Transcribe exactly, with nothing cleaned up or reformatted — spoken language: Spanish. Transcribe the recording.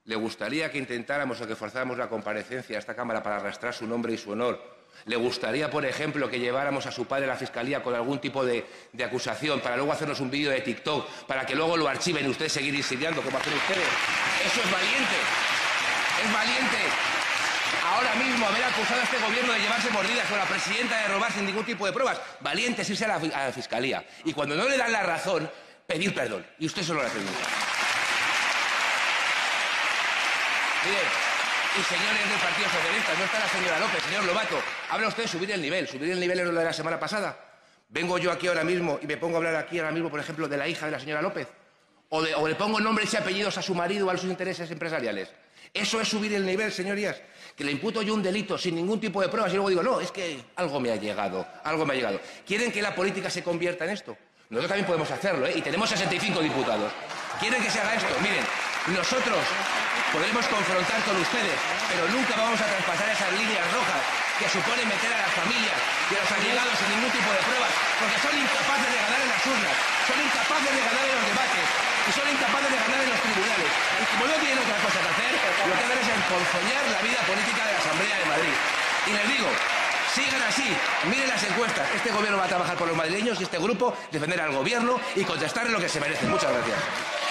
¿Le gustaría que intentáramos o que forzáramos la comparecencia a esta Cámara para arrastrar su nombre y su honor? ¿Le gustaría, por ejemplo, que lleváramos a su padre a la Fiscalía con algún tipo de, de acusación para luego hacernos un vídeo de TikTok, para que luego lo archiven y ustedes seguir insidiando como hacen ustedes? Eso es valiente. Es valiente. Ahora mismo haber acusado a este gobierno de llevarse mordidas o a la presidenta de robar sin ningún tipo de pruebas. Valiente es irse a la, a la Fiscalía. Y cuando no le dan la razón, pedir perdón. Y usted solo la pregunta. Mire, y señores del Partido Socialista, no está la señora López, señor Lobato, habla usted de subir el nivel. ¿Subir el nivel es lo de la semana pasada? ¿Vengo yo aquí ahora mismo y me pongo a hablar aquí ahora mismo, por ejemplo, de la hija de la señora López? ¿O, de, o le pongo nombres y apellidos a su marido o a sus intereses empresariales? ¿Eso es subir el nivel, señorías? Que le imputo yo un delito sin ningún tipo de pruebas y luego digo, no, es que algo me ha llegado, algo me ha llegado. ¿Quieren que la política se convierta en esto? Nosotros también podemos hacerlo, ¿eh? Y tenemos sesenta y cinco diputados. ¿Quieren que se haga esto? Miren, nosotros podremos confrontar con ustedes, pero nunca vamos a traspasar esas líneas rojas que suponen meter a las familias y a los allegados sin ningún tipo de pruebas, porque son incapaces de ganar en las urnas, son incapaces de ganar en los debates y son incapaces de ganar en los tribunales. Y como no tienen otra cosa que hacer, lo que hacen es emponzoñar la vida política de la Asamblea de Madrid. Y les digo, sigan así, miren las encuestas. Este gobierno va a trabajar por los madrileños y este grupo defender al gobierno y contestarle lo que se merece. Muchas gracias.